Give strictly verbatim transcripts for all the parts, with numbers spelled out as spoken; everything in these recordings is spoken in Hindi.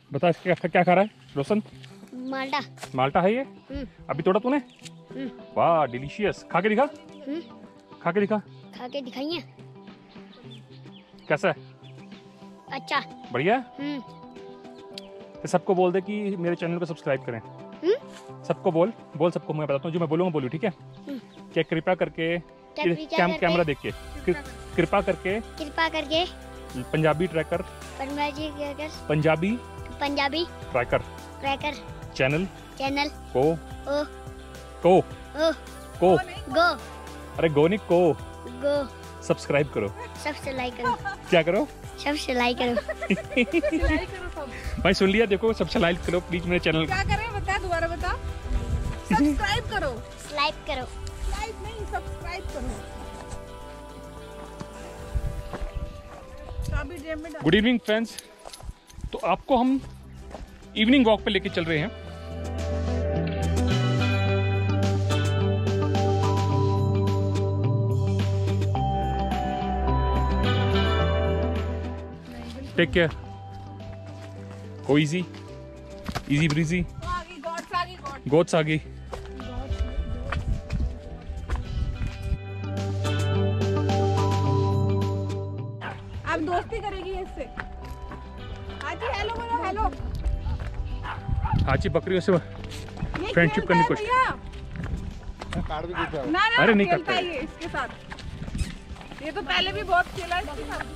बता क्या क्या खा रहा है रोशन? माल्टा। माल्टा है ये? अभी तोड़ा तूने? वाह डिलीशियस। खा के दिखा। खा के दिखा। खा के दिखाइए। कैसा है? अच्छा बढ़िया। तो सबको बोल दे कि मेरे चैनल को सब्सक्राइब करें। सबको बोल बोल सबको मैं बताता हूँ, जो मैं बोलूँगा बोलूँ, ठीक है? क्या कृपया करके कैम, कैमरा देख के कृपा करके कृपा करके Punjabi tracker Punjabi tracker Punjabi Punjabi tracker tracker channel channel को ओ को ओ को गो अरे गो नहीं को गो सब्सक्राइब करो। सबसे लाइक करो। क्या करो? सबसे लाइक करो। भाई सुन लिया, देखो सबसे लाइक करो प्लीज मेरे चैनल। क्या करें बता, दोबारा बता। सब्सक्राइब करो। लाइक करो। लाइक नहीं सब्सक्राइब करो। Good evening friends. तो आपको हम इवनिंग वॉक पे लेके चल रहे हैं। Take care. Go easy easy breezy. Goats आ गई। अब दोस्ती करेगी इससे। हाजी हेलो बोलो हेलो। हाजी बकरियों से फ्रेंडशिप करनी कुछ। ना ना अरे नहीं खेलता करते। ये इसके साथ। ये तो पहले भी बहुत खेला इसके साथ।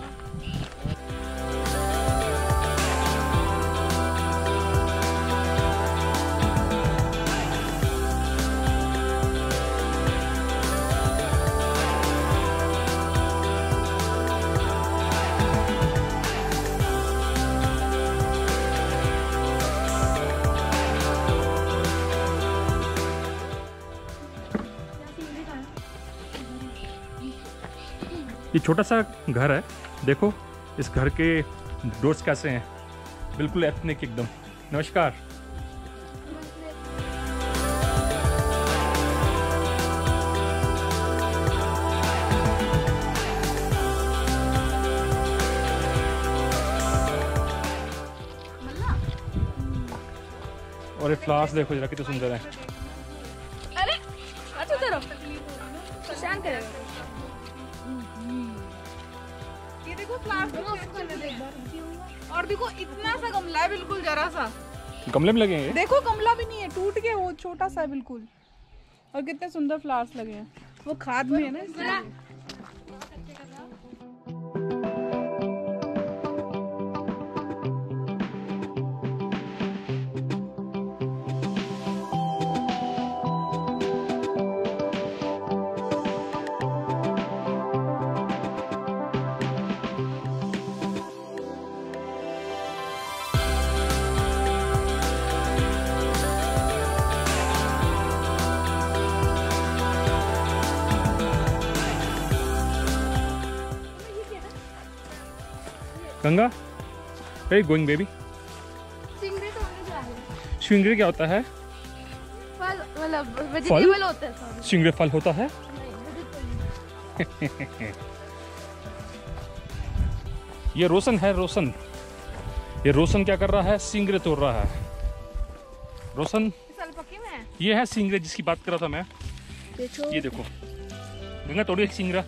ये छोटा सा घर है, देखो इस घर के डोर्स कैसे हैं, बिल्कुल एथनिक एकदम। नमस्कार। और ये फ्लावर्स देखो जरा कितने सुंदर हैं। अरे अच्छा करो शांत करो। ये देखो फ्लावर्स। और देखो इतना सा गमला है, बिल्कुल जरा सा। गमले में लगे हैं ये? देखो गमला भी नहीं है, टूट के वो छोटा सा है बिल्कुल। और कितने सुंदर फ्लावर्स लगे हैं। वो खाद में है ना इसलिए। Ganga very going baby. सिंगरे तो होने जा रहे हैं। सिंगरे क्या होता है? फल मतलब वेजिटेबल होता है। सिंगरे फल होता है। ये रोशन है, रोशन। ये रोशन क्या कर रहा है? सिंगरे तोड़ रहा है। रोशन में ये है सिंगरे जिसकी बात कर रहा था मैं। देखो ये देखो गंगा तोड़ी एक सिंगरा।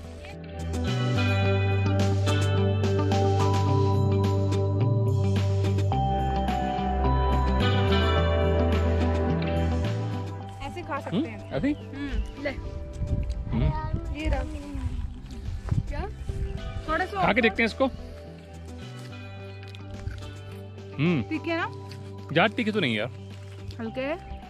खा सकते हैं अभी ले ये रहा। क्या थोड़ा सा खा के देखते हैं इसको। हम्म ठीक है ना? ज्यादा तीखे तो नहीं यार, हल्के।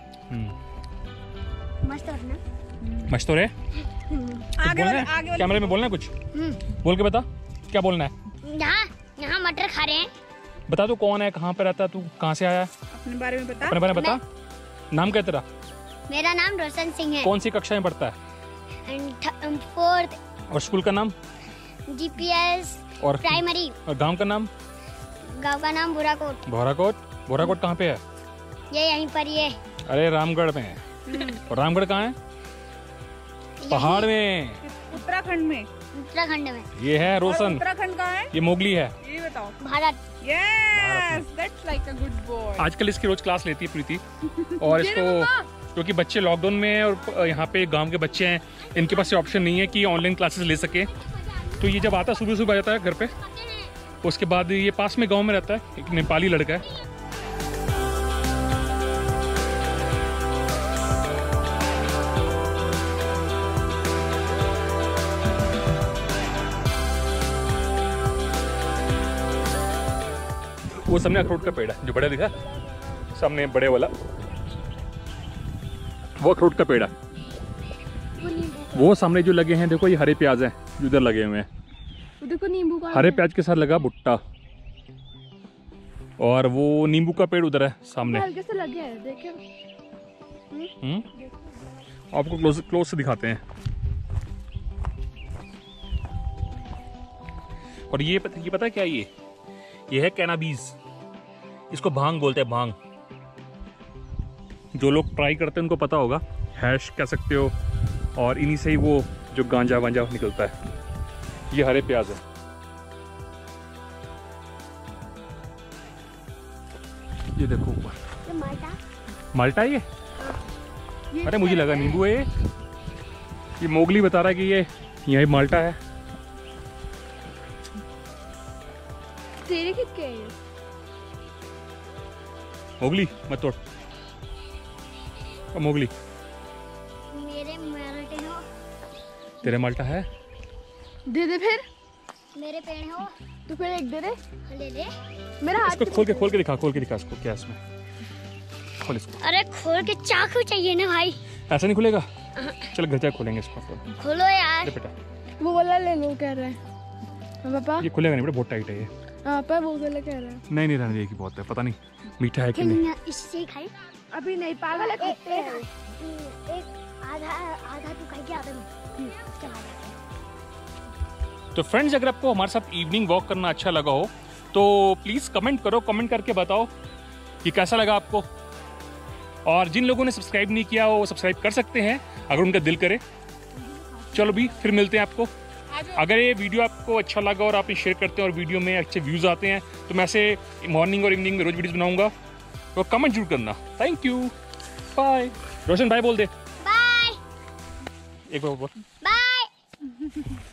हम्म मस्त है ना। मस्त हो रहे। आगे वाले आगे वाले कैमरे में बोलना है कुछ? बोल के बता क्या बोलना है। यहाँ यहाँ मटर खा रहे हैं। बता तू कौन है, कहाँ पे रहता है, तू कहाँ से आया है, अपने बारे में बता। अपने बारे में बता। नाम क्या है तेरा? मेरा नाम रोशन सिंह है। कौन सी कक्षा में पढ़ता है? फोर्थ। और स्कूल का नाम? जीपीएस और प्राइमरी। और गांव का नाम? गांव का नाम भोराकोट। भोराकोट। भोराकोट कहाँ पे है? ये यहीं पर ही है। अरे रामगढ़ में है। और रामगढ़ कहाँ है? पहाड़ में। उत्तराखंड में। उत्तराखंड में। ये है रोशन। उत्तराखंड कहाँ है? ये मोगली है। ये बताओ। Bharat. Yes Yes, that's like a good boy. आजकल इसकी रोज क्लास लेती है प्रीति और इसको क्योंकि बच्चे लॉकडाउन में है और यहाँ पे गांव के बच्चे हैं, इनके पास ये ऑप्शन नहीं है कि ऑनलाइन क्लासेस ले सके। तो ये जब आता है सुबह सुबह आ जाता है घर पे, उसके बाद ये पास में गांव में रहता है, एक नेपाली लड़का है। वो सामने अखरोट का पेड़ है जो बड़ा दिखा, सामने बड़े वाला वो अखरोट का पेड़ है। वो सामने जो लगे हैं देखो, ये हरे प्याज हैं जो उधर लगे हुए हैं। देखो नींबू का हरे प्याज के साथ लगा भुट्टा, और वो नींबू का पेड़ उधर है सामने। हल्के से लगे हैं, देखे। हम्म आपको क्लोज क्लोज से दिखाते हैं। और ये पता ये पता है क्या, ये ये है कैनाबीज, इसको भांग बोलते हैं, भांग। जो लोग ट्राई करते हैं उनको पता होगा, हैश कह सकते हो, और इन्हीं से ही वो जो गांजा वांजा निकलता है। ये हरे प्याज है। ये देखो ऊपर माल्टा माल्टा है ये, ये अरे मुझे लगा नींबू है ये। ये मोगली बता रहा है कि ये यही माल्टा है। तेरे कितने हैं? मोगली मत तोड़, मोगली मेरे माल्टे हो, तेरे माल्टा है। दे दे फिर, मेरे पेड़ हो, तू फिर एक दे दे। ले ले। मेरा हाथ इसको खोल के खोल के दिखा, खोल के दिखा इसको, क्या है इसमें, खोल इसको। अरे खोल के चाकू चाहिए ना भाई। ऐसा नहीं खुलेगा, चल घर जाके खोलेंगे इसको। खोलो यार। ले बेटा, वो वाला ले लो कह रहा है। हाँ पापा, ये खुलेगा नहीं बेटा, बहुत टाइट है ये। हाँ पापा वो वाला कह रहा है। नहीं नहीं रहने दे, की बहुत है, पता नहीं मीठा है कि नहीं। इससे खाए। अभी नहीं, पागल है, खाते हैं। एक आधा आधा तू खाएगी, आधा मैं चला जाएगा। तो फ्रेंड्स, अगर आपको हमारे साथ इवनिंग वॉक करना अच्छा लगा हो तो प्लीज़ कमेंट करो, कमेंट करके बताओ कि कैसा लगा आपको। और जिन लोगों ने सब्सक्राइब नहीं किया वो सब्सक्राइब कर सकते हैं अगर उनका दिल करे। चलो भी फिर मिलते हैं आपको। अगर ये वीडियो आपको अच्छा लगा और आप शेयर करते हैं और वीडियो में अच्छे व्यूज़ आते हैं तो मैं ऐसे मॉर्निंग और इवनिंग में रोज वीडियोस बनाऊंगा, तो कमेंट जरूर करना। Thank you, bye. रोशन भाई बोल दे बाय एक बार बोल। बाय।